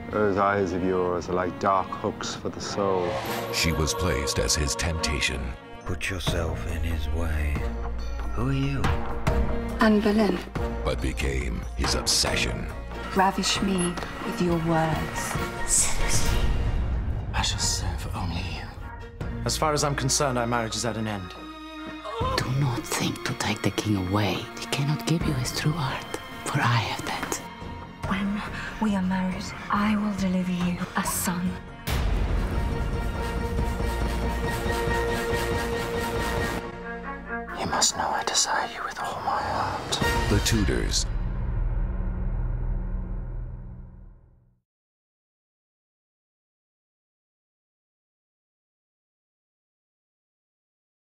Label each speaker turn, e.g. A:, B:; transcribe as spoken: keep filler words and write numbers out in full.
A: Those eyes of yours are like dark hooks for the soul.
B: She was placed as his temptation.
C: Put yourself in his way. Who are you?
D: Anne Boleyn.
B: But became his obsession.
D: Ravish me with your words. Sexy.
E: I shall serve only you. As far as I'm concerned, our marriage is at an end.
F: Do not think to take the king away. He cannot give you his true heart, for I have that.
D: When we are married, I will deliver you a son.
E: You must know I desire you with all my heart.
B: The Tudors.